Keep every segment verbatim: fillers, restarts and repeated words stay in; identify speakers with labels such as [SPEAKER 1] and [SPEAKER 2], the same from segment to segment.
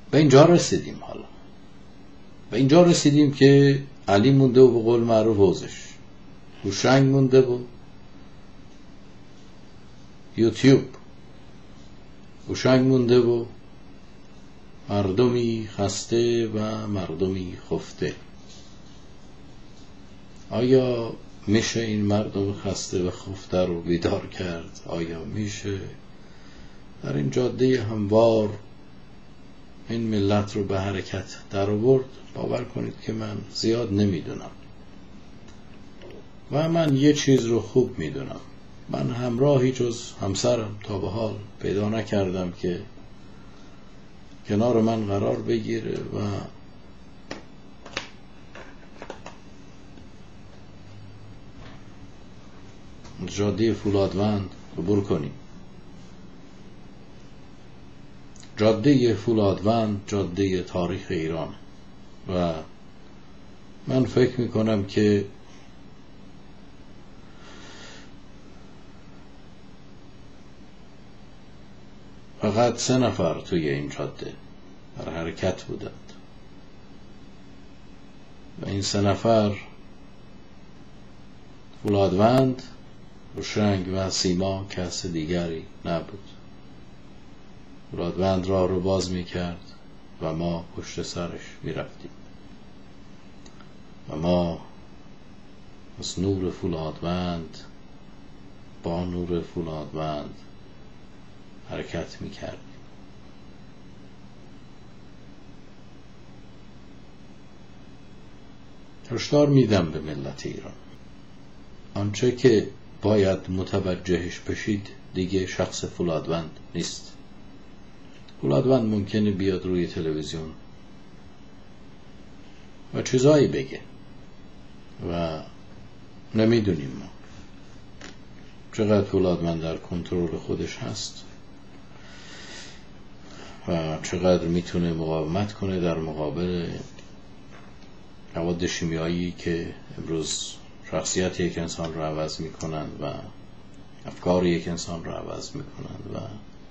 [SPEAKER 1] به اینجا رسیدیم. حالا به اینجا رسیدیم که علی مونده و به قول معروف حوزش، هوشنگ مونده و یوتیوب، هوشنگ مونده و مردمی خسته و مردمی خفته. آیا میشه این مردم خسته و خفته رو بیدار کرد؟ آیا میشه در این جاده هموار این ملت رو به حرکت در آورد؟ باور کنید که من زیاد نمیدونم و من یه چیز رو خوب میدونم. من همراهی جز همسرم تا به حال پیدا نکردم که کنار من قرار بگیره و جاده فولادوند عبور کنیم. جاده فولادوند جاده تاریخ ایران و من فکر میکنم که فقط سه نفر توی این جاده در حرکت بودند و این سه نفر فولادوند، هوشنگ و سیما کس دیگری نبود. فولادوند راه رو باز میکرد و ما پشت سرش میرفتیم و ما از نور فولادوند با نور فولادوند حرکت میکردیم. هشدار میدم به ملت ایران، آنچه که باید متوجهش بشید دیگه شخص فولادوند نیست. فولادوند ممکنه بیاد روی تلویزیون و چیزایی بگه و نمیدونیم ما چقدر فولادوند در کنترل خودش هست و چقدر میتونه مقاومت کنه در مقابل مواد شیمیایی که امروز شخصیت یک انسان رو عوض میکنند و افکار یک انسان رو عوض میکنند. و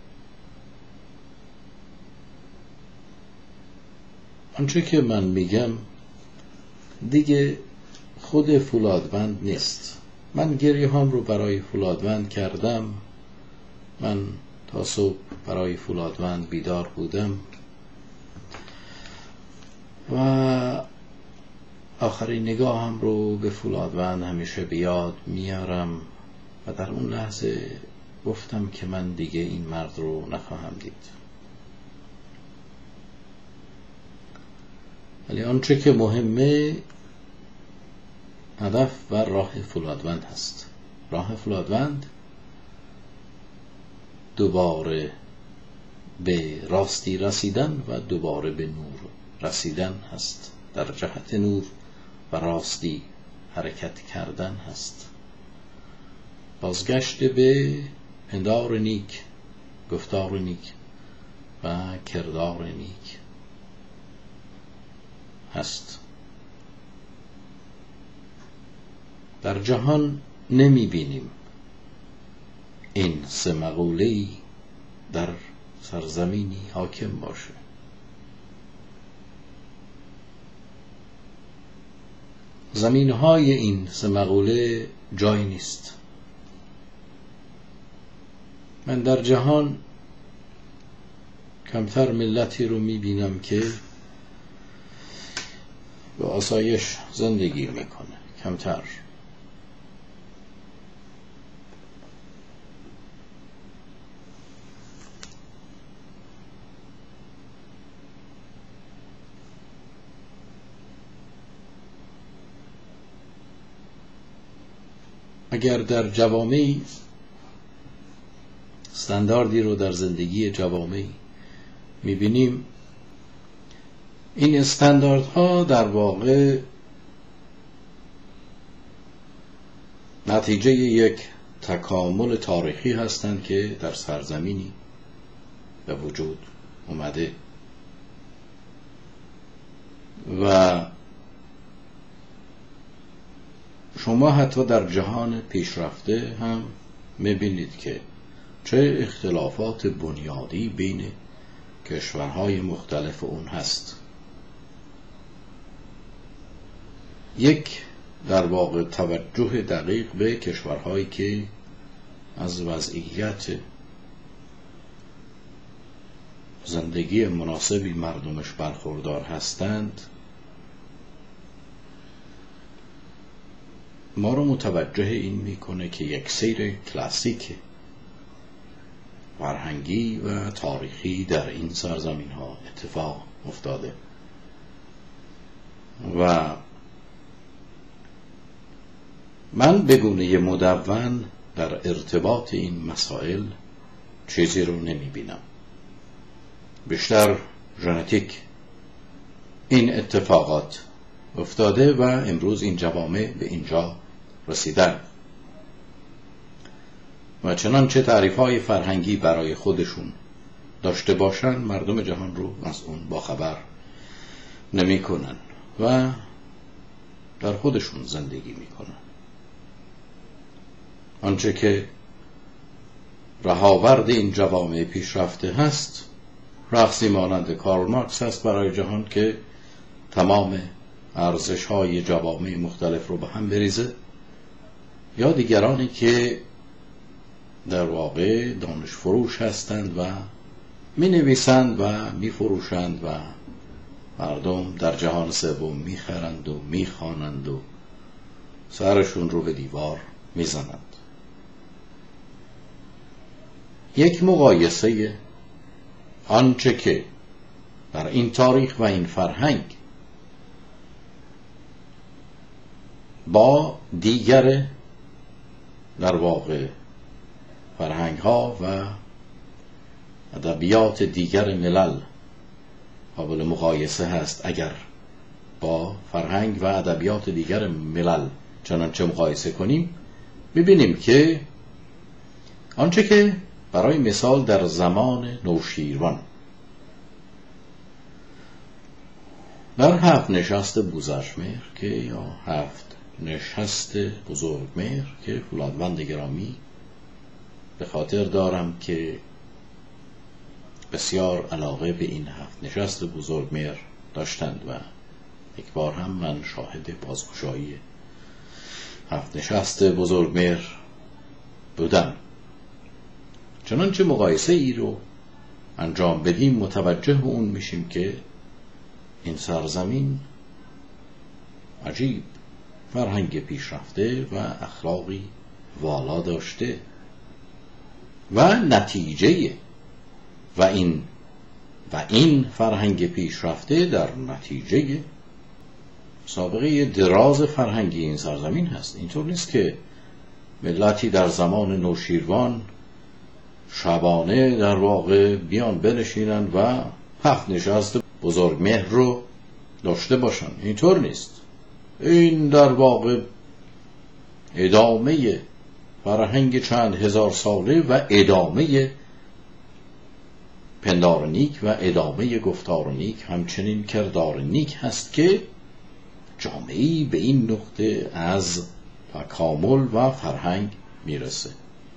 [SPEAKER 1] آنچه که من میگم دیگه خود فولادوند نیست. من گریه هام رو برای فولادوند کردم، من تا صبح برای فولادوند بیدار بودم و آخرین نگاهم رو به فولادوند همیشه بیاد میارم و در اون لحظه گفتم که من دیگه این مرد رو نخواهم دید. ولی آنچه که مهمه هدف و راه فولادوند هست. راه فولادوند دوباره به راستی رسیدن و دوباره به نور رسیدن هست، در جهت نور و راستی حرکت کردن هست، بازگشت به پندار نیک، گفتار نیک و کردار نیک هست. در جهان نمی بینیم این سه مقوله‌ای در سرزمینی حاکم باشه. زمینهای این سه مقوله جای نیست. من در جهان کمتر ملتی رو میبینم که به آسایش زندگی میکنه، کمتر. اگر در جوامعی استانداردی رو در زندگی جوامعی میبینیم، این استانداردها در واقع نتیجه یک تکامل تاریخی هستند که در سرزمینی به وجود اومده و شما حتی در جهان پیشرفته هم میبینید که چه اختلافات بنیادی بین کشورهای مختلف اون هست. یک در واقع توجه دقیق به کشورهایی که از وضعیت زندگی مناسبی مردمش برخوردار هستند ما رو متوجه این میکنه که یک سیر کلاسیک فرهنگی و تاریخی در این سرزمین ها اتفاق افتاده و من به گونه مدون در ارتباط این مسائل چیزی رو نمی بینم. بیشتر ژنتیک این اتفاقات افتاده و امروز این جوامع به اینجا رسیدن و چنانچه تعریف‌های فرهنگی برای خودشون داشته باشن مردم جهان رو از اون باخبر نمی کنن و در خودشون زندگی می کنن. آنچه که رهاورد این جوامع پیشرفته هست رقصی مانند کارل مارکس هست برای جهان که تمام ارزش‌های جوامع مختلف رو به هم بریزه، یا دیگرانی که در واقع دانش فروش هستند و می نویسند و می فروشند و مردم در جهان سوم می خرند و می خوانند و سرشون رو به دیوار می زنند. یک مقایسه آنچه که در این تاریخ و این فرهنگ با دیگر در واقع فرهنگ ها و ادبیات دیگر ملل قابل مقایسه هست. اگر با فرهنگ و ادبیات دیگر ملل چنانچه مقایسه کنیم می‌بینیم که آنچه که برای مثال در زمان نوشیروان در هفت نشست بوزرشمهر که یا هفت نشست بزرگمهر که فولادوند گرامی به خاطر دارم که بسیار علاقه به این هفت نشست بزرگمهر داشتند و یک بار هم من شاهد بازگشایی هفت نشست بزرگمهر بودم. چنانچه مقایسه ای رو انجام بدیم متوجه اون میشیم که این سرزمین عجیب فرهنگ پیشرفته و اخلاقی والا داشته و نتیجه و این و این فرهنگ پیشرفته در نتیجه سابقه دراز فرهنگی این سرزمین هست. اینطور نیست که ملتی در زمان نوشیروان شبانه در واقع بیان بنشینن و هفت نشست بزرگمهر رو داشته باشن. اینطور نیست. این در واقع ادامه فرهنگ چند هزار ساله و ادامه پندار نیک و ادامه گفتار نیک همچنین کردار نیک هست که جامعه‌ای به این نقطه از تکامل و فرهنگ میرسه.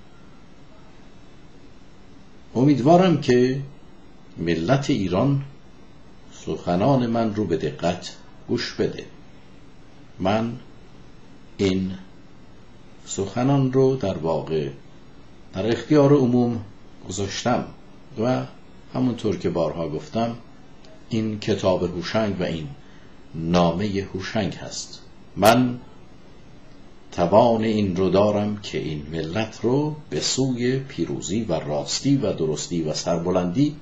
[SPEAKER 1] امیدوارم که ملت ایران سخنان من رو به دقت گوش بده. من این سخنان رو در واقع در اختیار عموم گذاشتم و همونطور که بارها گفتم این کتاب هوشنگ و این نامه هوشنگ هست. من توان این رو دارم که این ملت رو به سوی پیروزی و راستی و درستی و سربلندی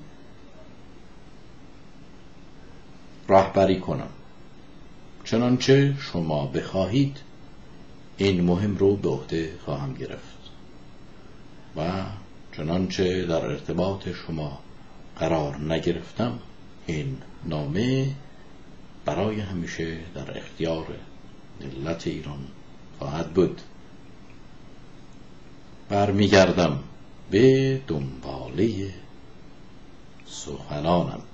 [SPEAKER 1] رهبری کنم. چنانچه شما بخواهید این مهم رو به عهده خواهم گرفت و چنانچه در ارتباط شما قرار نگرفتم این نامه برای همیشه در اختیار ملت ایران خواهد بود. برمیگردم به دنباله سخنانم.